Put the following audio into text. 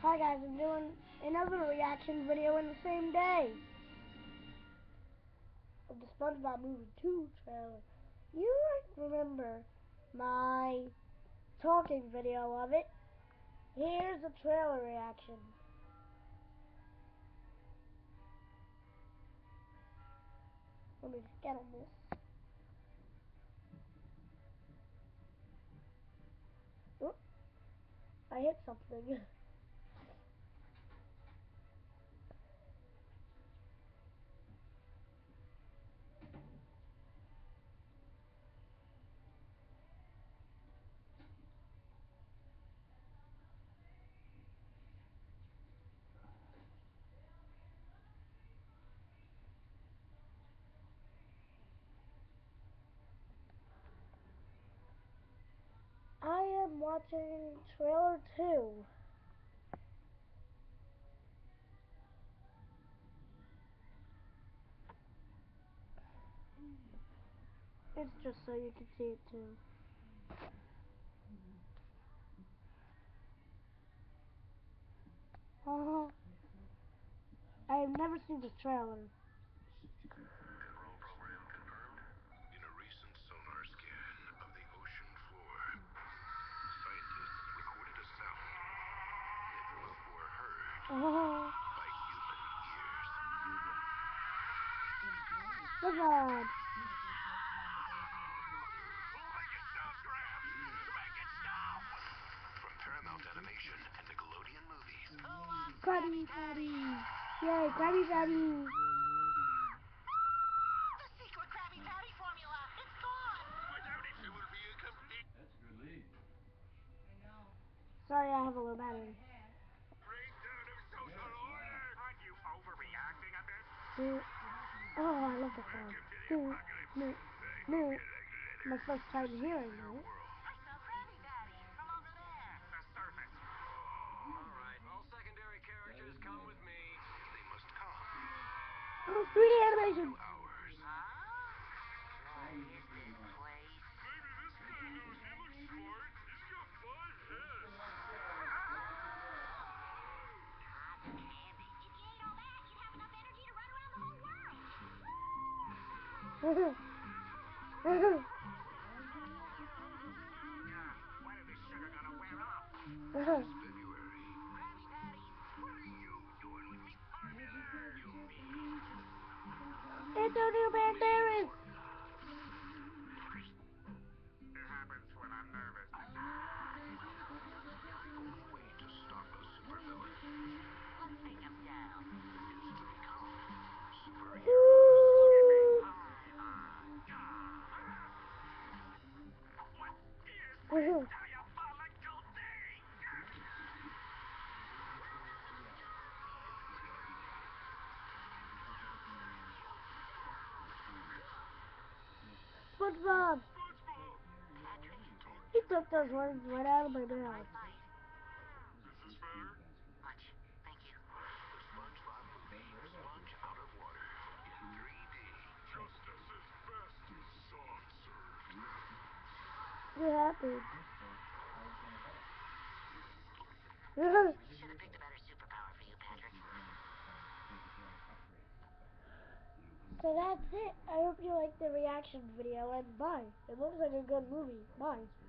Hi guys, I'm doing another reaction video in the same day of the SpongeBob movie 2 trailer. You might remember my talking video of it. Here's the trailer reaction. Let me just get on this. Oh, I hit something. I am watching trailer 2. It's just so you can see it too. I have never seen this trailer. Control program confirmed. In a recent sonar scan of the ocean floor, scientists recorded a sound never before heard by human ears. SpongeBob. Make it stop, Gramps! Make it stop! From Paramount Animation and Nickelodeon Movies. Krabby Patty! Yay, Krabby Patty! The secret Krabby Patty formula! It's gone! Without it, it will be a complete... That's a good lead. I know. Sorry, I have a low battery. breakdown of social order! Aren't you overreacting a bit? Oh, I love the song. My first time hearing it. I smell Krabby Patty from over there. The surface. Alright, all secondary characters come with me. They must come. Oh, 3D animation! Hours. What is this place? Maybe this guy knows. He looks smart. He's got 5 heads. Cotton candy. If you ate all that, you'd have enough energy to run around the whole world. When is this sugar gonna wear off? Uh-huh. February. Krabby Patties. What are you doing with me formula? You mean? It's a new band parents! It happens when I'm nervous. The only way to stop a supervillain Let's take him down. is to become superheroes. What is Uh-huh. diabolical thing? SpongeBob! SpongeBob! Patrick, He took those words right out of my mouth. right light. Is this fair? Much. Thank you. The SpongeBob movie, Sponge Out of Water, in 3D. Justice is best soft served. What happened? You should have picked a better superpower for you, Patrick. So that's it. I hope you liked the reaction video, and bye. It looks like a good movie. Bye.